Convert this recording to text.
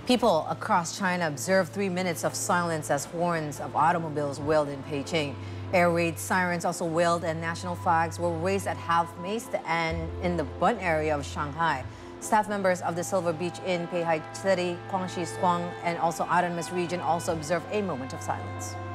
People across China observed 3 minutes of silence as horns of automobiles wailed in Beijing. Air raid sirens also wailed and national flags were raised at half-mast and in the Bund area of Shanghai. Staff members of the Silver Beach Inn, Peihai City, Guangxi Shuang, and also Autonomous Region also observed a moment of silence.